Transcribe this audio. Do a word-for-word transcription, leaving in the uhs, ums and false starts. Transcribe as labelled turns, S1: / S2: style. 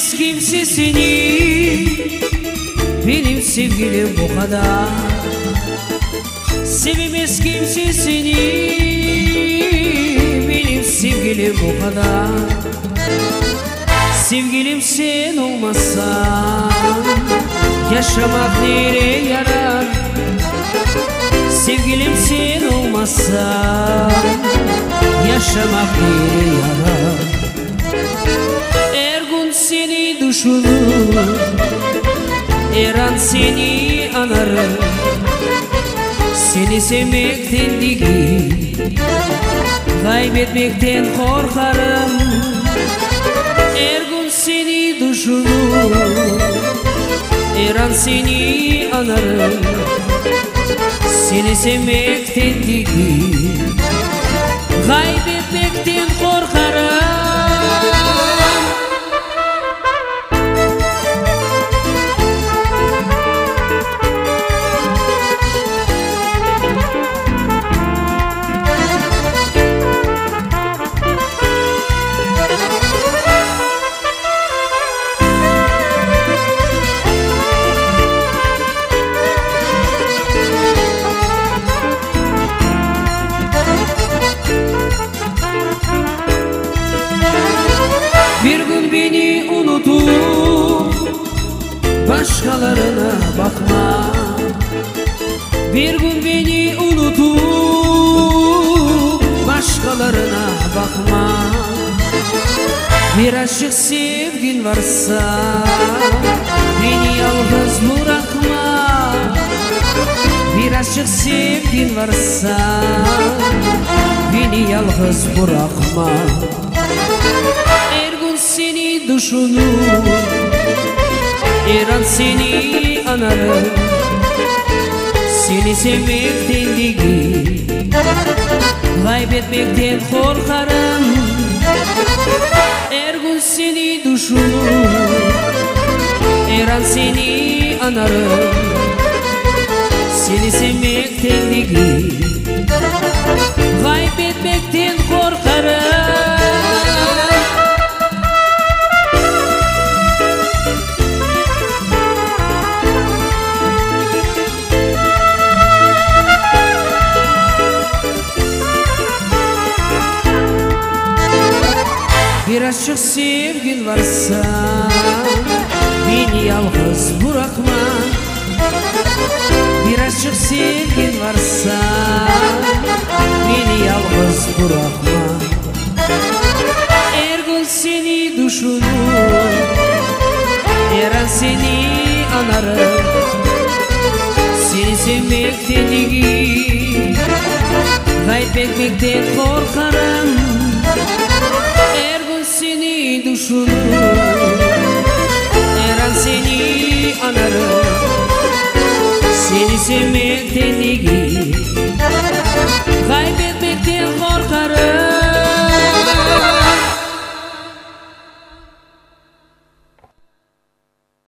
S1: Sevemez kimse seni, benim sevgilim bu kadar. Sevemez kimse seni, benim sevgilim bu kadar. Sevgilim sen olmazsan yaşamak nereye yarar? Sevgilim sen olmazsan yaşamak nereye yarar? Her gün seni düşünür, her an seni anarım. Seni sevmekten değil, kaybetmekten korkarım. Her gün seni düşünür, her an seni anarım. Seni sevmekten değil, kaybetmekten korkarım. Bir gün beni unutup başkalarına bakma. Bir gün beni unutup başkalarına bakma. Bir aşık sevgin varsa beni yalnız bırakma. Bir aşık sevgin varsa beni yalnız bırakma. Seni düşünür, her an seni anarım. Seni sevmekten değil, kaybetmekten korkarım. Her gün seni düşünür, her an seni anarım. Seni sevmekten değil, kaybetmekten korkarım. Bir aşık sevgin varsa beni yalnız bırakma. Bir aşık sevgin varsa beni yalnız bırakma. Her gün seni düşünür, her an seni anarım. Seni sevmekten değil, kaybetmekten korkarım.